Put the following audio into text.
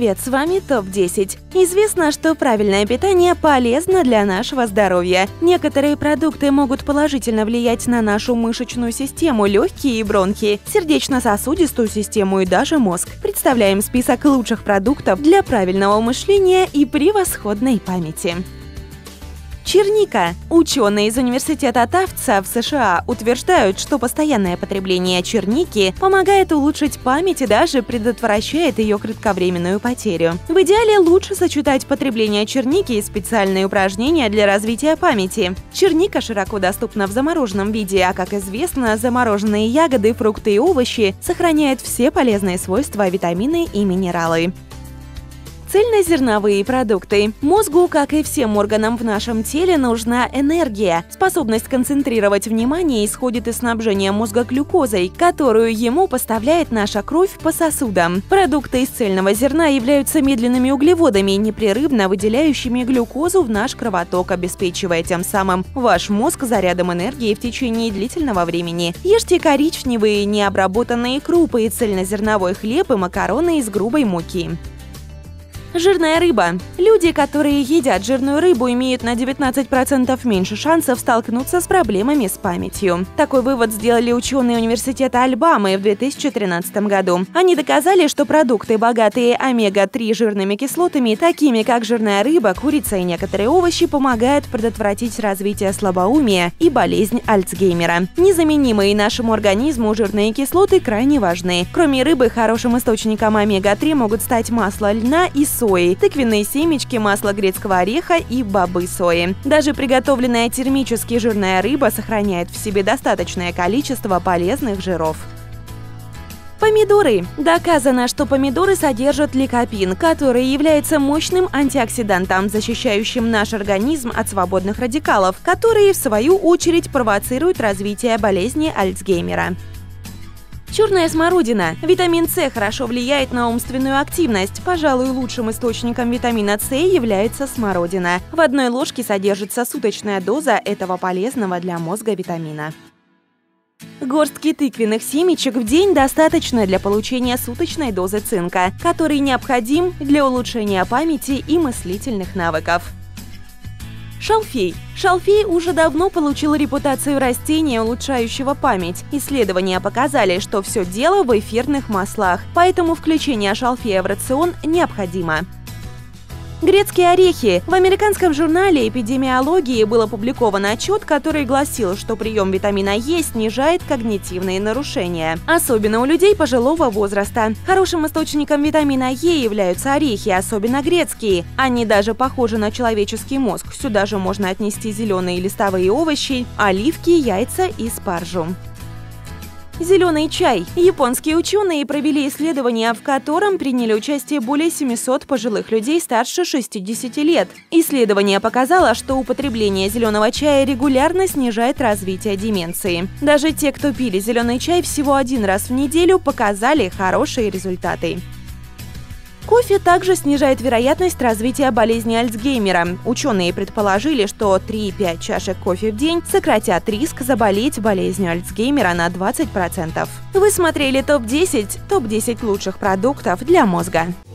Привет, с вами ТОП-10. Известно, что правильное питание полезно для нашего здоровья. Некоторые продукты могут положительно влиять на нашу мышечную систему, легкие и бронхи, сердечно-сосудистую систему и даже мозг. Представляем список лучших продуктов для правильного мышления и превосходной памяти. Черника. Ученые из университета Тафтса в США утверждают, что постоянное потребление черники помогает улучшить память и даже предотвращает ее кратковременную потерю. В идеале лучше сочетать потребление черники и специальные упражнения для развития памяти. Черника широко доступна в замороженном виде, а, как известно, замороженные ягоды, фрукты и овощи сохраняют все полезные свойства, витамины и минералы. Цельнозерновые продукты. Мозгу, как и всем органам в нашем теле, нужна энергия. Способность концентрировать внимание исходит из снабжения мозга глюкозой, которую ему поставляет наша кровь по сосудам. Продукты из цельного зерна являются медленными углеводами, непрерывно выделяющими глюкозу в наш кровоток, обеспечивая тем самым ваш мозг зарядом энергии в течение длительного времени. Ешьте коричневые, необработанные крупы и цельнозерновой хлеб и макароны из грубой муки. Жирная рыба. Люди, которые едят жирную рыбу, имеют на 19% меньше шансов столкнуться с проблемами с памятью. Такой вывод сделали ученые университета Альбамы в 2013 году. Они доказали, что продукты, богатые омега-3 жирными кислотами, такими как жирная рыба, курица и некоторые овощи, помогают предотвратить развитие слабоумия и болезнь Альцгеймера. Незаменимые нашему организму жирные кислоты крайне важны. Кроме рыбы, хорошим источником омега-3 могут стать масло льна и сои, тыквенные семечки, масло грецкого ореха и бобы сои. Даже приготовленная термически жирная рыба сохраняет в себе достаточное количество полезных жиров. Помидоры. Доказано, что помидоры содержат ликопин, который является мощным антиоксидантом, защищающим наш организм от свободных радикалов, которые, в свою очередь, провоцируют развитие болезни Альцгеймера. Черная смородина. Витамин С хорошо влияет на умственную активность. Пожалуй, лучшим источником витамина С является смородина. В одной ложке содержится суточная доза этого полезного для мозга витамина. Горстки тыквенных семечек в день достаточно для получения суточной дозы цинка, который необходим для улучшения памяти и мыслительных навыков. Шалфей. Шалфей уже давно получил репутацию растения, улучшающего память. Исследования показали, что все дело в эфирных маслах, поэтому включение шалфея в рацион необходимо. Грецкие орехи. В американском журнале эпидемиологии был опубликован отчет, который гласил, что прием витамина Е снижает когнитивные нарушения, особенно у людей пожилого возраста. Хорошим источником витамина Е являются орехи, особенно грецкие. Они даже похожи на человеческий мозг. Сюда же можно отнести зеленые листовые овощи, оливки, яйца и спаржу. Зеленый чай. Японские ученые провели исследование, в котором приняли участие более 700 пожилых людей старше 60 лет. Исследование показало, что употребление зеленого чая регулярно снижает развитие деменции. Даже те, кто пили зеленый чай всего один раз в неделю, показали хорошие результаты. Кофе также снижает вероятность развития болезни Альцгеймера. Ученые предположили, что 3-5 чашек кофе в день сократят риск заболеть болезнью Альцгеймера на 20%. Вы смотрели ТОП-10 лучших продуктов для мозга.